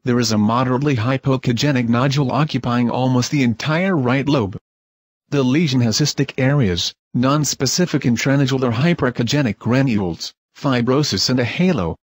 there is a moderately hypoechogenic nodule occupying almost the entire right lobe. The lesion has cystic areas, non-specific intranodular hyperechogenic granules, fibrosis and a halo,